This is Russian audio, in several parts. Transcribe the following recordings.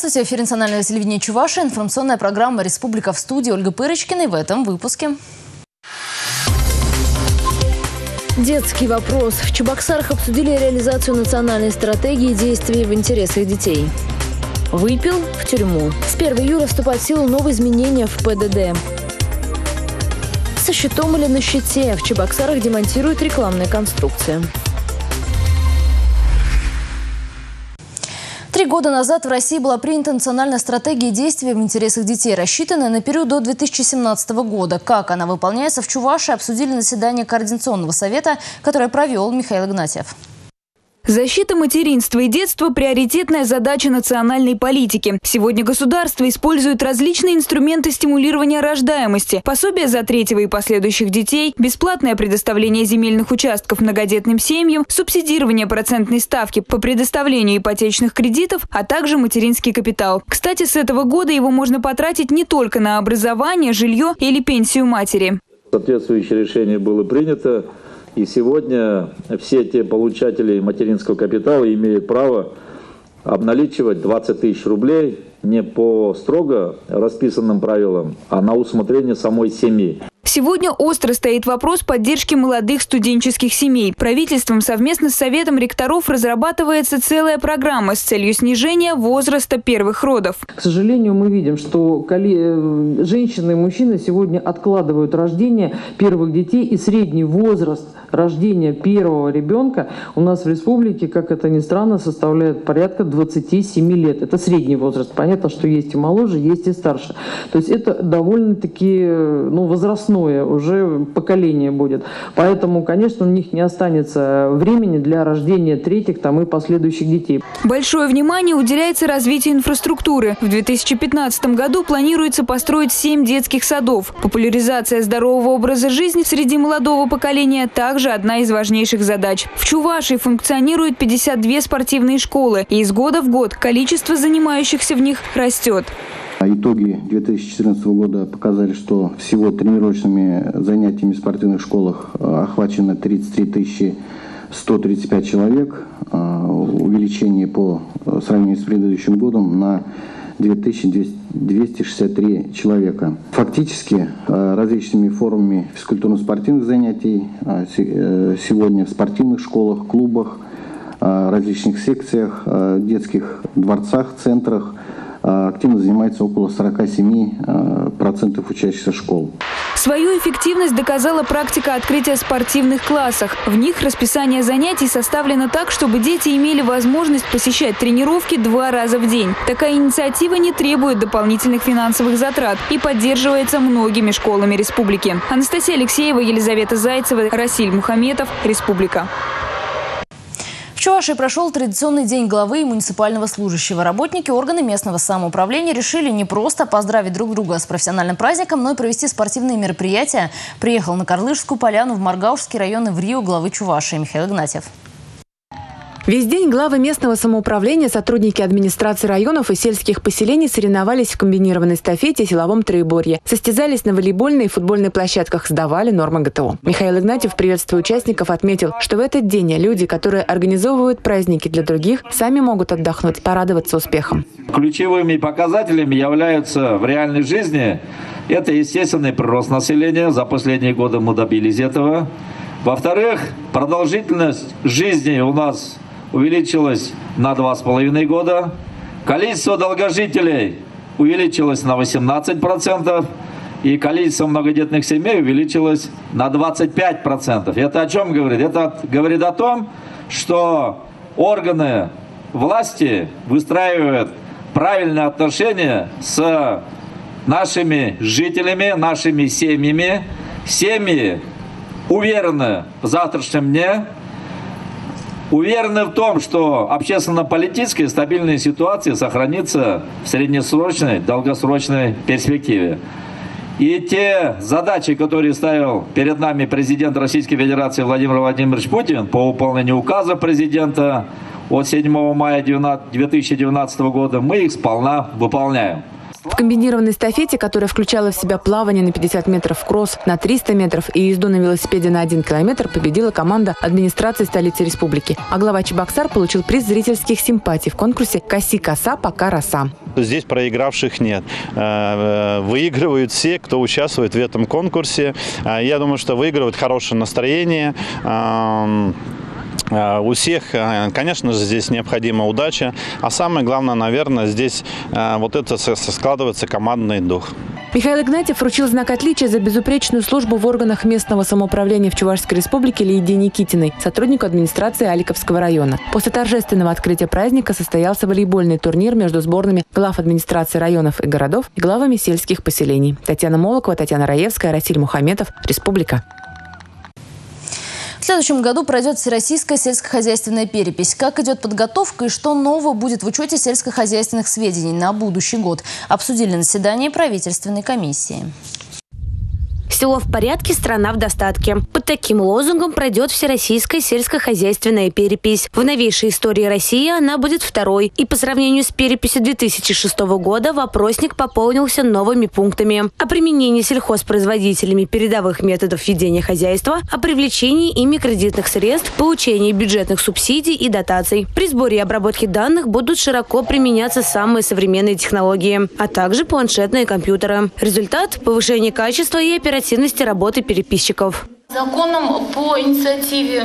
Здравствуйте, в эфире национального телевидения Чувашии, информационная программа «Республика» в студии Ольга Пырочкина. И в этом выпуске. Детский вопрос. В Чебоксарах обсудили реализацию национальной стратегии действий в интересах детей. Выпил – в тюрьму. С 1 июля вступают в силу новые изменения в ПДД. Со щитом или на щите. В Чебоксарах демонтируют рекламные конструкции. 3 года назад в России была принята национальная стратегия действий в интересах детей, рассчитанная на период до 2017 года. Как она выполняется в Чувашии, обсудили на заседании Координационного совета, которое провел Михаил Игнатьев. Защита материнства и детства – приоритетная задача национальной политики. Сегодня государство использует различные инструменты стимулирования рождаемости, пособия за третьего и последующих детей, бесплатное предоставление земельных участков многодетным семьям, субсидирование процентной ставки по предоставлению ипотечных кредитов, а также материнский капитал. Кстати, с этого года его можно потратить не только на образование, жилье или пенсию матери. Соответствующее решение было принято. И сегодня все те получатели материнского капитала имеют право обналичивать 20 тысяч рублей не по строго расписанным правилам, а на усмотрение самой семьи. Сегодня остро стоит вопрос поддержки молодых студенческих семей. Правительством совместно с Советом ректоров разрабатывается целая программа с целью снижения возраста первых родов. К сожалению, мы видим, что женщины и мужчины сегодня откладывают рождение первых детей, и средний возраст рождения первого ребенка у нас в республике, как это ни странно, составляет порядка 27 лет. Это средний возраст. Понятно, что есть и моложе, есть и старше. То есть это довольно-таки возрастное уже поколение будет. Поэтому, конечно, у них не останется времени для рождения третьих и последующих детей. Большое внимание уделяется развитию инфраструктуры. В 2015 году планируется построить 7 детских садов. Популяризация здорового образа жизни среди молодого поколения также одна из важнейших задач. В Чувашии функционирует 52 спортивные школы, и из года в год количество занимающихся в них растет. Итоги 2014 года показали, что всего тренировочными занятиями в спортивных школах охвачено 33 135 человек. Увеличение по сравнению с предыдущим годом на 2263 человека. Фактически различными формами физкультурно-спортивных занятий сегодня в спортивных школах, клубах, различных секциях, детских дворцах, центрах активно занимается около 47% учащихся школ. Свою эффективность доказала практика открытия спортивных классов. В них расписание занятий составлено так, чтобы дети имели возможность посещать тренировки 2 раза в день. Такая инициатива не требует дополнительных финансовых затрат и поддерживается многими школами республики. Анастасия Алексеева, Елизавета Зайцева, Расиль Мухаметов, Республика. В Чувашии прошел традиционный день главы и муниципального служащего. Работники органы местного самоуправления решили не просто поздравить друг друга с профессиональным праздником, но и провести спортивные мероприятия. Приехал на Карлышскую поляну в Маргаушский район и в Рио главы Чувашии Михаил Игнатьев. Весь день главы местного самоуправления, сотрудники администрации районов и сельских поселений соревновались в комбинированной эстафете и силовом троеборье. Состязались на волейбольной и футбольной площадках, сдавали нормы ГТО. Михаил Игнатьев, приветствуя участников, отметил, что в этот день люди, которые организовывают праздники для других, сами могут отдохнуть, порадоваться успехом. Ключевыми показателями являются в реальной жизни это естественный прирост населения. За последние годы мы добились этого. Во-вторых, продолжительность жизни у нас увеличилась на 2,5 года. Количество долгожителей увеличилось на 18%. И количество многодетных семей увеличилось на 25%. Это о чем говорит? Это говорит о том, что органы власти выстраивают правильные отношения с нашими жителями, нашими семьями. Семьи уверены в завтрашнем дне, уверены в том, что общественно-политическая стабильная ситуация сохранится в среднесрочной, долгосрочной перспективе. И те задачи, которые ставил перед нами президент Российской Федерации Владимир Владимирович Путин по выполнению указа президента от 7 мая 2019 года, мы их сполна выполняем. В комбинированной эстафете, которая включала в себя плавание на 50 метров, кросс на 300 метров и езду на велосипеде на 1 километр, победила команда администрации столицы республики. А глава Чебоксар получил приз зрительских симпатий в конкурсе «Коси коса, пока роса». Здесь проигравших нет. Выигрывают все, кто участвует в этом конкурсе. Я думаю, что выигрывают хорошее настроение. У всех, конечно же, здесь необходима удача. А самое главное, наверное, здесь вот это складывается командный дух. Михаил Игнатьев вручил знак отличия за безупречную службу в органах местного самоуправления в Чувашской республике Лидии Никитиной, сотруднику администрации Аликовского района. После торжественного открытия праздника состоялся волейбольный турнир между сборными глав администрации районов и городов и главами сельских поселений. Татьяна Молокова, Татьяна Раевская, Расиль Мухаметов. Республика. В следующем году пройдет всероссийская сельскохозяйственная перепись. Как идет подготовка и что нового будет в учете сельскохозяйственных сведений на будущий год, обсудили на заседании правительственной комиссии. Село в порядке, страна в достатке. Под таким лозунгом пройдет всероссийская сельскохозяйственная перепись. В новейшей истории России она будет второй. И по сравнению с переписью 2006 года вопросник пополнился новыми пунктами. О применении сельхозпроизводителями передовых методов ведения хозяйства, о привлечении ими кредитных средств, получении бюджетных субсидий и дотаций. При сборе и обработке данных будут широко применяться самые современные технологии, а также планшетные компьютеры. Результат – повышение качества и оперативности работы переписчиков. Законом по инициативе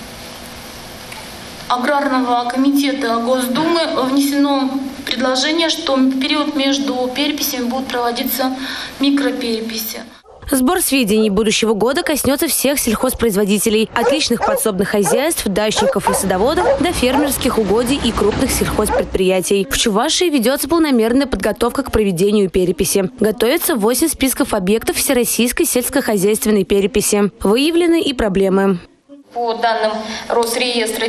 Аграрного комитета Госдумы внесено предложение, что в период между переписями будут проводиться микропереписи. Сбор сведений будущего года коснется всех сельхозпроизводителей, от личных подсобных хозяйств, дачников и садоводов до фермерских угодий и крупных сельхозпредприятий. В Чувашии ведется планомерная подготовка к проведению переписи. Готовится 8 списков объектов всероссийской сельскохозяйственной переписи. Выявлены и проблемы. По данным Росреестра,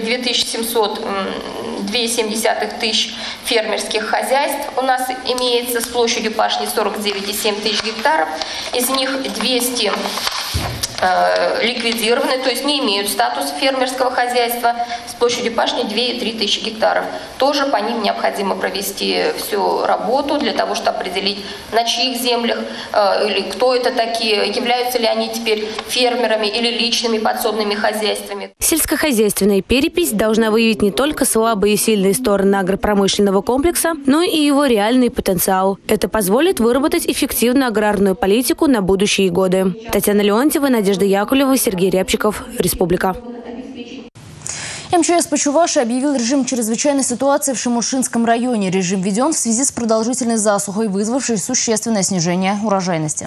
2,7 тысяч фермерских хозяйств у нас имеется с площадью пашни 49,7 тысяч гектаров. Из них 200 ликвидированы, то есть не имеют статуса фермерского хозяйства, с площадью пашни 2,3 тысячи гектаров. Тоже по ним необходимо провести всю работу для того, чтобы определить, на чьих землях или кто это такие, являются ли они теперь фермерами или личными подсобными хозяйствами. Сельскохозяйственная перепись должна выявить не только слабые и сильные стороны агропромышленного комплекса, но и его реальный потенциал. Это позволит выработать эффективную аграрную политику на будущие годы. Татьяна Леонтьева, Надежда Яковлева, Сергей Рябчиков. Республика. МЧС по Чувашии объявил режим чрезвычайной ситуации в Шимушинском районе. Режим введен в связи с продолжительной засухой, вызвавшей существенное снижение урожайности.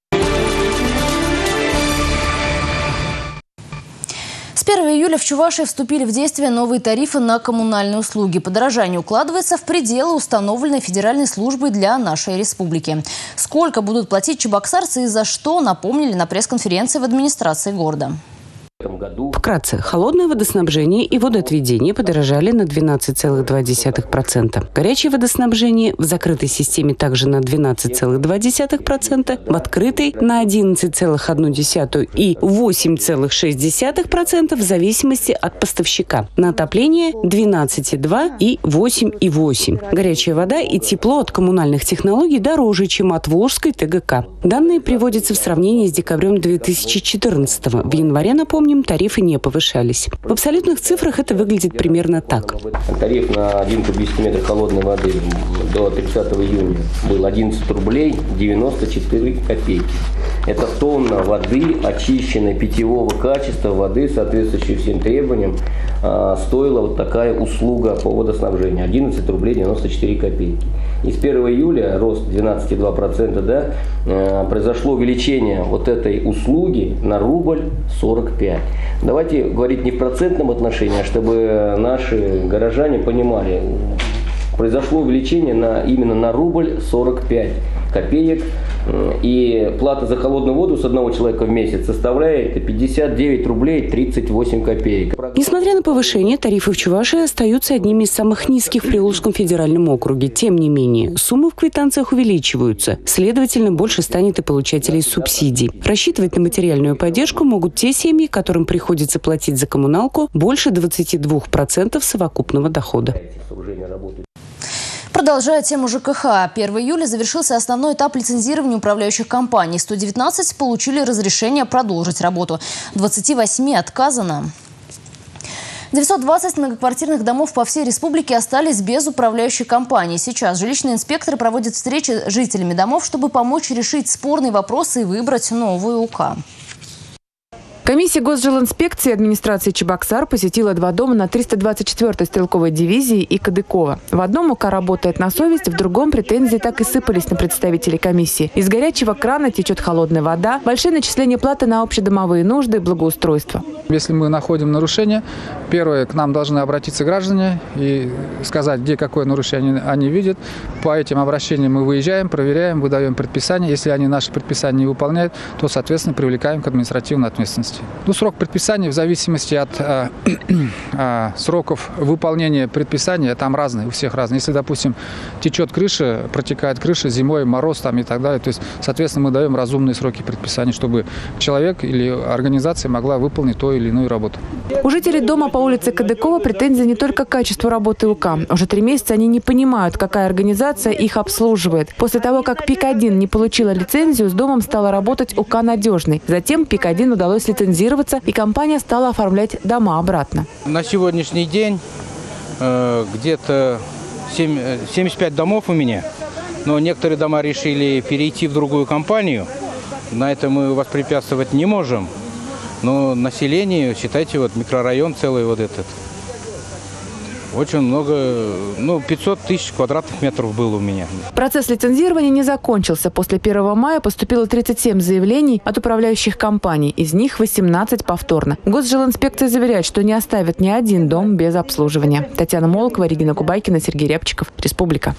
С 1 июля в Чувашии вступили в действие новые тарифы на коммунальные услуги. Подорожание укладывается в пределы, установленные Федеральной службой для нашей республики. Сколько будут платить чебоксарцы и за что, напомнили на пресс-конференции в администрации города. Вкратце, холодное водоснабжение и водоотведение подорожали на 12,2%. Горячее водоснабжение в закрытой системе также на 12,2%, в открытой на 11,1% и 8,6% в зависимости от поставщика. На отопление 12,2% и 8,8%. Горячая вода и тепло от коммунальных технологий дороже, чем от Волжской ТГК. Данные приводятся в сравнении с декабрем 2014 -го. В январе, напомню, тарифы не повышались. В абсолютных цифрах это выглядит примерно так. Тариф на 1 кубический метр холодной воды до 30 июня был 11 рублей 94 копейки. Это тонна воды, очищенной питьевого качества воды, соответствующей всем требованиям, стоила вот такая услуга по водоснабжению. 11 рублей 94 копейки. И с 1 июля рост 12,2%, да, произошло увеличение вот этой услуги на рубль 45. Давайте говорить не в процентном отношении, а чтобы наши горожане понимали. Произошло увеличение именно на рубль 45 копеек. И плата за холодную воду с одного человека в месяц составляет 59 рублей 38 копеек. Несмотря на повышение, тарифы в Чувашии остаются одними из самых низких в Приволжском федеральном округе. Тем не менее, суммы в квитанциях увеличиваются. Следовательно, больше станет и получателей субсидий. Рассчитывать на материальную поддержку могут те семьи, которым приходится платить за коммуналку больше 22% совокупного дохода. Продолжая тему ЖКХ, 1 июля завершился основной этап лицензирования управляющих компаний. 119 получили разрешение продолжить работу. 28 отказано. 920 многоквартирных домов по всей республике остались без управляющей компании. Сейчас жилищные инспекторы проводят встречи с жителями домов, чтобы помочь решить спорные вопросы и выбрать новую УК. Комиссия Госжилинспекции администрации Чебоксар посетила 2 дома на 324-й стрелковой дивизии и Кадыкова. В одном УК работает на совесть, в другом претензии так и сыпались на представителей комиссии. Из горячего крана течет холодная вода, большие начисления платы на общедомовые нужды и благоустройство. Если мы находим нарушение, первое, к нам должны обратиться граждане и сказать, где какое нарушение они видят. По этим обращениям мы выезжаем, проверяем, выдаем предписания. Если они наши предписания не выполняют, то, соответственно, привлекаем к административной ответственности. Срок предписания в зависимости от сроков выполнения предписания там разный, у всех разный. Если, допустим, течет крыша, протекает крыша зимой, мороз там и так далее, то есть, соответственно, мы даем разумные сроки предписания, чтобы человек или организация могла выполнить ту или иную работу. У жителей дома по улице Кадыкова претензии не только к качеству работы УК. Уже 3 месяца они не понимают, какая организация их обслуживает. После того, как ПИК-1 не получила лицензию, с домом стала работать УК «Надежный». Затем ПИК-1 удалось лицензироваться, и компания стала оформлять дома обратно. На сегодняшний день где-то 75 домов у меня, но некоторые дома решили перейти в другую компанию. На это мы воспрепятствовать не можем. Но население, считайте, вот микрорайон целый вот этот. Очень много, 500 тысяч квадратных метров было у меня. Процесс лицензирования не закончился. После 1 мая поступило 37 заявлений от управляющих компаний. Из них 18 повторно. Госжилинспекция заверяет, что не оставит ни один дом без обслуживания. Татьяна Молокова, Регина Кубайкина, Сергей Рябчиков. Республика.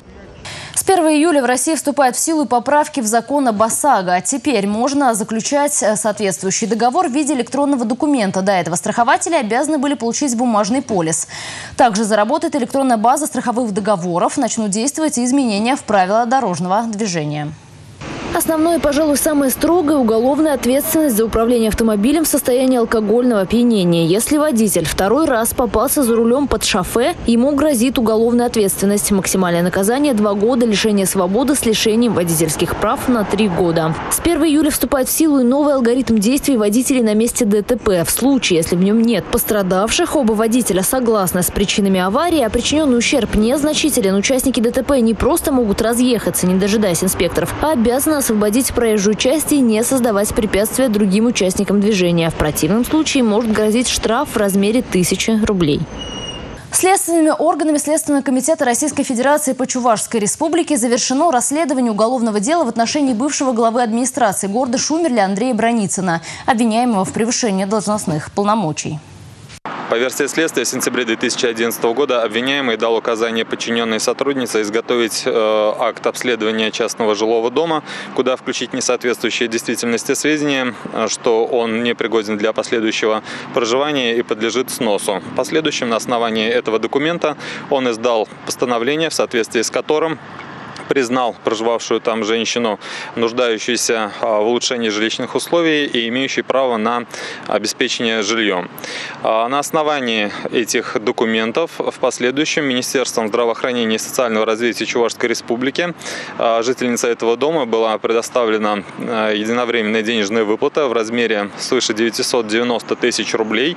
С 1 июля в России вступают в силу поправки в закон об ОСАГО. Теперь можно заключать соответствующий договор в виде электронного документа. До этого страхователи обязаны были получить бумажный полис. Также заработает электронная база страховых договоров. Начнут действовать и изменения в правила дорожного движения. Основное, пожалуй, самое строгое – уголовная ответственность за управление автомобилем в состоянии алкогольного опьянения. Если водитель 2-й раз попался за рулем под шофе, ему грозит уголовная ответственность. Максимальное наказание – 2 года лишения свободы с лишением водительских прав на 3 года. С 1 июля вступает в силу и новый алгоритм действий водителей на месте ДТП. В случае, если в нем нет пострадавших, оба водителя согласны с причинами аварии, а причиненный ущерб незначителен, участники ДТП не просто могут разъехаться, не дожидаясь инспекторов, а обязаны освободить проезжую часть и не создавать препятствия другим участникам движения. В противном случае может грозить штраф в размере 1000 рублей. Следственными органами Следственного комитета Российской Федерации по Чувашской Республике завершено расследование уголовного дела в отношении бывшего главы администрации города Шумерля Андрея Броницына, обвиняемого в превышении должностных полномочий. По версии следствия, в сентябре 2011 года обвиняемый дал указание подчиненной сотруднице изготовить акт обследования частного жилого дома, куда включить несоответствующие действительности сведения, что он не пригоден для последующего проживания и подлежит сносу. В последующем на основании этого документа он издал постановление, в соответствии с которым признал проживавшую там женщину, нуждающуюся в улучшении жилищных условий и имеющей право на обеспечение жильем. На основании этих документов в последующем Министерством здравоохранения и социального развития Чувашской Республики жительница этого дома была предоставлена единовременная денежная выплата в размере свыше 990 тысяч рублей,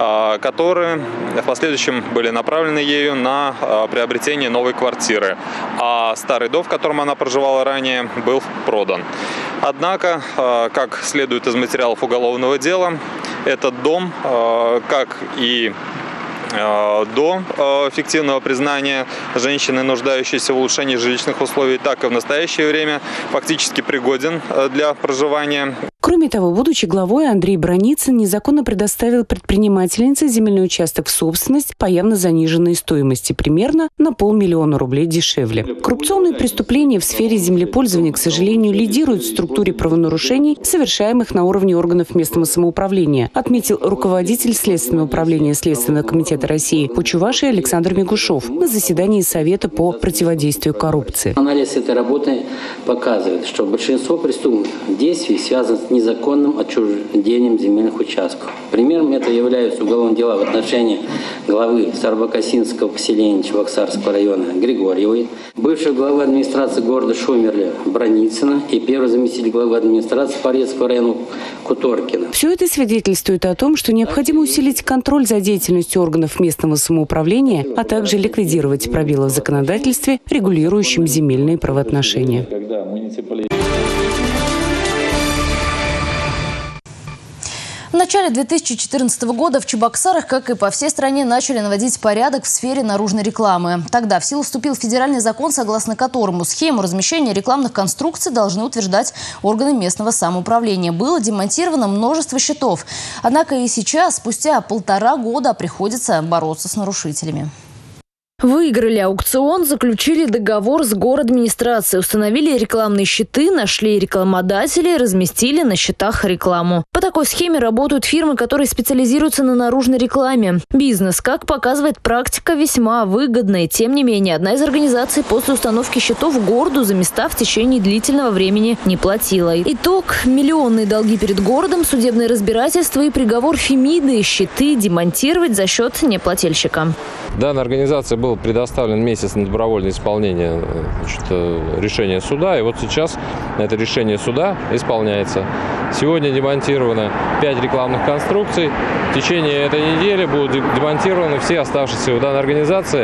которые в последующем были направлены ею на приобретение новой квартиры. А старый дом, в котором она проживала ранее, был продан. Однако, как следует из материалов уголовного дела, этот дом, как и до фиктивного признания женщины, нуждающейся в улучшении жилищных условий, так и в настоящее время фактически пригоден для проживания. Кроме того, будучи главой, Андрей Броницын незаконно предоставил предпринимательнице земельный участок в собственность по явно заниженной стоимости, примерно на 500 000 рублей дешевле. Коррупционные преступления в сфере землепользования, к сожалению, лидируют в структуре правонарушений, совершаемых на уровне органов местного самоуправления, отметил руководитель Следственного управления Следственного комитета России по Чувашии Александр Мигушов на заседании Совета по противодействию коррупции. Анализ этой работы показывает, что большинство преступных действий связано незаконным отчуждением земельных участков. Примером это являются уголовные дела в отношении главы Сарбакасинского поселения Чебоксарского района Григорьевой, бывшего главы администрации города Шумерля Броницына и первый заместитель главы администрации Порецкого района Куторкина. Все это свидетельствует о том, что необходимо усилить контроль за деятельностью органов местного самоуправления, а также ликвидировать пробелы в законодательстве, регулирующем земельные правоотношения. В начале 2014 года в Чебоксарах, как и по всей стране, начали наводить порядок в сфере наружной рекламы. Тогда в силу вступил федеральный закон, согласно которому схему размещения рекламных конструкций должны утверждать органы местного самоуправления. Было демонтировано множество счетов. Однако и сейчас, спустя 1,5 года, приходится бороться с нарушителями. Выиграли аукцион, заключили договор с городадминистрацией, установили рекламные щиты, нашли рекламодателей, разместили на щитах рекламу. По такой схеме работают фирмы, которые специализируются на наружной рекламе. Бизнес, как показывает практика, весьма выгодный. Тем не менее, одна из организаций после установки щитов городу за места в течение длительного времени не платила. Итог – миллионные долги перед городом, судебные разбирательства и приговор Фемиды щиты демонтировать за счет неплательщика. Данной организации был предоставлен месяц на добровольное исполнение решения суда. И вот сейчас это решение суда исполняется. Сегодня демонтировано 5 рекламных конструкций. В течение этой недели будут демонтированы все оставшиеся у данной организации.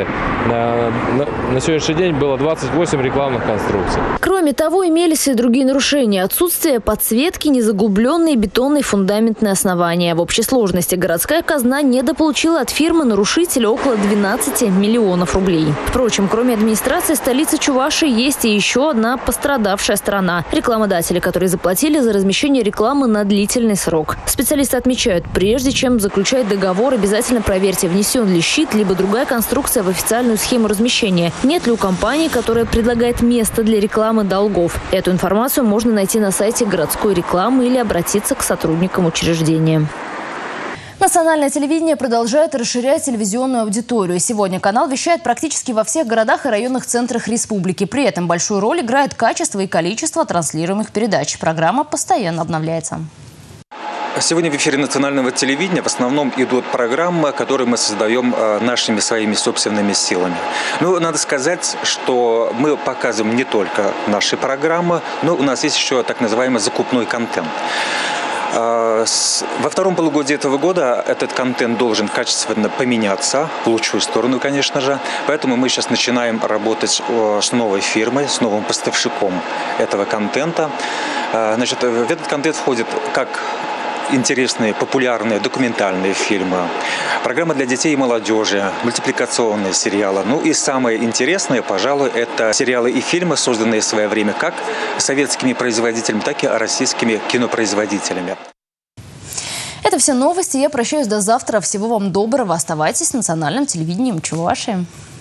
На сегодняшний день было 28 рекламных конструкций. Кроме того, имелись и другие нарушения. Отсутствие подсветки, незаглубленные бетонные фундаментные основания. В общей сложности городская казна недополучила от фирмы-нарушителя около 12 миллионов рублей. Впрочем, кроме администрации столицы Чувашии, есть и еще одна пострадавшая сторона – рекламодатели, которые заплатили за размещение рекламы на длительный срок. Специалисты отмечают, прежде чем заключать договор, обязательно проверьте, внесен ли щит, либо другая конструкция в официальную схему размещения. Нет ли у компании, которая предлагает место для рекламы, долгов. Эту информацию можно найти на сайте городской рекламы или обратиться к сотрудникам учреждения. Национальное телевидение продолжает расширять телевизионную аудиторию. Сегодня канал вещает практически во всех городах и районных центрах республики. При этом большую роль играет качество и количество транслируемых передач. Программа постоянно обновляется. Сегодня в эфире национального телевидения в основном идут программы, которые мы создаем нашими своими собственными силами. Ну, надо сказать, что мы показываем не только наши программы, но у нас есть еще так называемый закупной контент. Во втором полугодии этого года этот контент должен качественно поменяться, в лучшую сторону, конечно же. Поэтому мы сейчас начинаем работать с новой фирмой, с новым поставщиком этого контента. Значит, в этот контент входит как интересные, популярные документальные фильмы, программы для детей и молодежи, мультипликационные сериалы. Ну и самое интересное, пожалуй, это сериалы и фильмы, созданные в свое время как советскими производителями, так и российскими кинопроизводителями. Это все новости. Я прощаюсь до завтра. Всего вам доброго. Оставайтесь с национальным телевидением Чувашии.